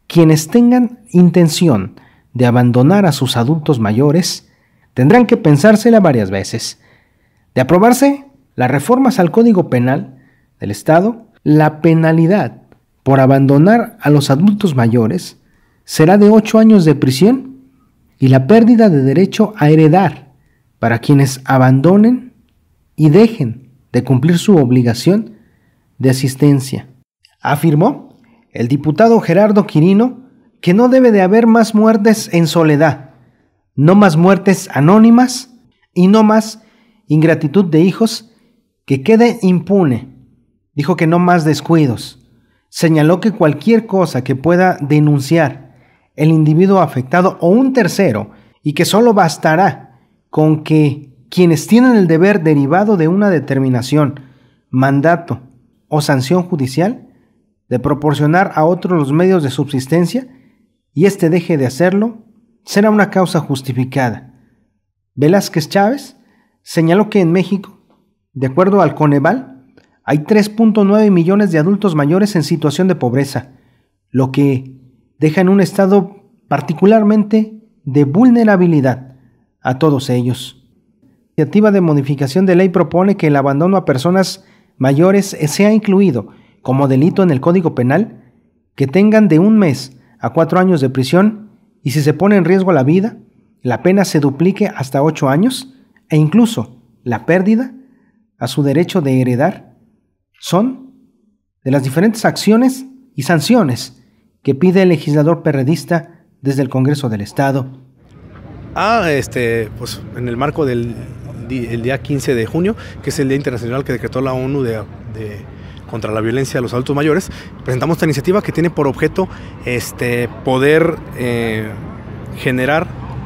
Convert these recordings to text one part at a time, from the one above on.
quienes tengan intención de abandonar a sus adultos mayores tendrán que pensársela varias veces. De aprobarse las reformas al Código Penal del Estado, la penalidad por abandonar a los adultos mayores será de 8 años de prisión y la pérdida de derecho a heredar para quienes abandonen y dejen de cumplir su obligación de asistencia. Afirmó el diputado Gerardo Quirino que no debe de haber más muertes en soledad, no más muertes anónimas y no más ingratitud de hijos que quede impune. Dijo que no más descuidos. Señaló que cualquier cosa que pueda denunciar el individuo afectado o un tercero y que solo bastará con que quienes tienen el deber derivado de una determinación, mandato o sanción judicial de proporcionar a otros los medios de subsistencia y éste deje de hacerlo, será una causa justificada. Velázquez Chávez señaló que en México, de acuerdo al Coneval, hay 3.9 millones de adultos mayores en situación de pobreza, lo que deja en un estado particularmente de vulnerabilidad a todos ellos. La iniciativa de modificación de ley propone que el abandono a personas mayores sea incluido como delito en el Código Penal, que tengan de 1 mes a 4 años de prisión y si se pone en riesgo la vida, la pena se duplique hasta 8 años e incluso la pérdida a su derecho de heredar. Son de las diferentes acciones y sanciones que pide el legislador perredista desde el Congreso del Estado. Pues en el marco del día 15 de junio, que es el Día Internacional que decretó la ONU contra la violencia a los adultos mayores, presentamos esta iniciativa que tiene por objeto poder generar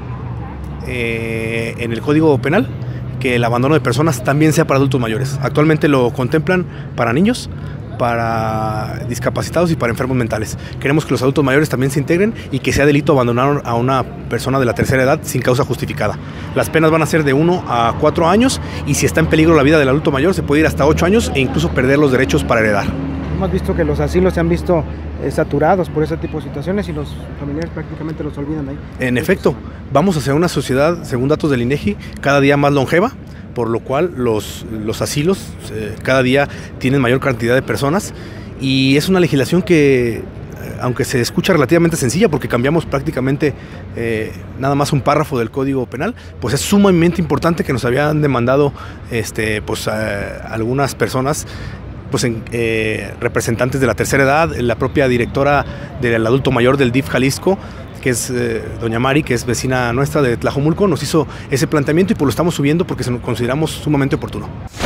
en el Código Penal que el abandono de personas también sea para adultos mayores. Actualmente lo contemplan para niños, para discapacitados y para enfermos mentales. Queremos que los adultos mayores también se integren y que sea delito abandonar a una persona de la tercera edad sin causa justificada. Las penas van a ser de 1 a 4 años y si está en peligro la vida del adulto mayor se puede ir hasta 8 años e incluso perder los derechos para heredar. Hemos visto que los asilos se han visto saturados por ese tipo de situaciones y los familiares prácticamente los olvidan ahí. En efecto, vamos hacia una sociedad, según datos del INEGI, cada día más longeva, por lo cual los asilos cada día tienen mayor cantidad de personas y es una legislación que, aunque se escucha relativamente sencilla porque cambiamos prácticamente nada más un párrafo del Código Penal, pues es sumamente importante que nos habían demandado algunas personas, representantes de la tercera edad, la propia directora del adulto mayor del DIF Jalisco, que es doña Mari, que es vecina nuestra de Tlajomulco, nos hizo ese planteamiento y pues lo estamos subiendo porque lo consideramos sumamente oportuno.